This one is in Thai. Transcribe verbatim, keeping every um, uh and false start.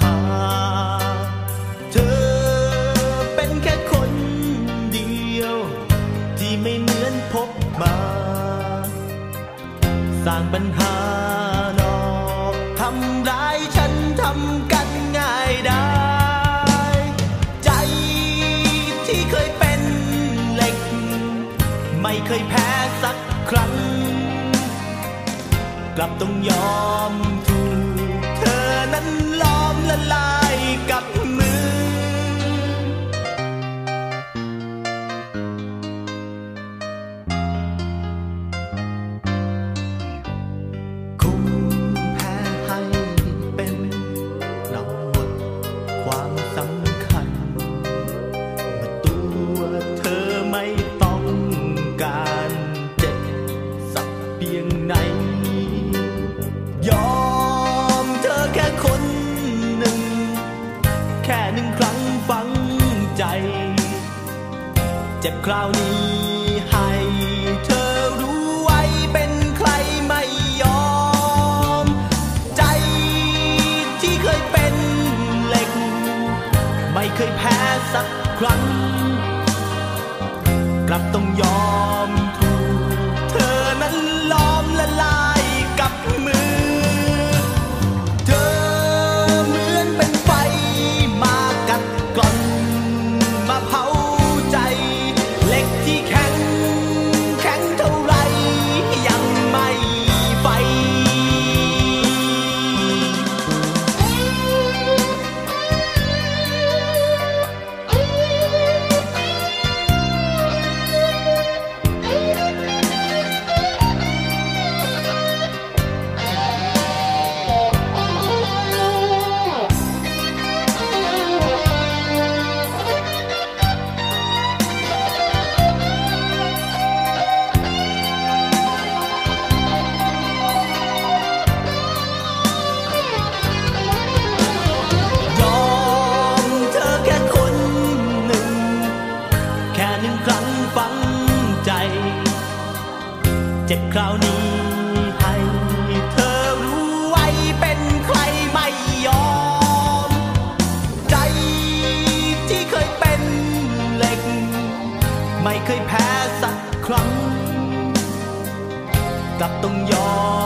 าเธอเป็นแค่คนเดียวที่ไม่เหมือนพบมาสร้างปัญหานอกทำร้ายฉันทำกันง่ายได้ใจที่เคยเป็นเหล็กไม่เคยแพ้สักครั้งกลับต้องยอมถูกเธอนั้นล้อมละลายกับมือคงแพ้ให้เป็นเราหมดความสำคัญเมื่อตัวเธอไม่ต้องการเจ็บสักเพียงไหนยอมเธอแค่คนหนึ่งแค่หนึ่งครั้งฝังใจเจ็บคราวนี้ให้เธอรู้ไว้เป็นใครไม่ยอมใจที่เคยเป็นเหล็กไม่เคยแพ้สักครั้งกลับต้องยอมถูกเธอนั้นล้อมละลายกับมือเธอเหมือนเป็นไฟมากัดกร่อนมาเผาใจเหล็กที่แข็งแข็งเท่าไรยังไม่ไฟเจ็บคราวนี้ให้เธอรู้ไว้เป็นใครไม่ยอมใจที่เคยเป็นเหล็กไม่เคยแพ้สักครั้งกลับต้องยอม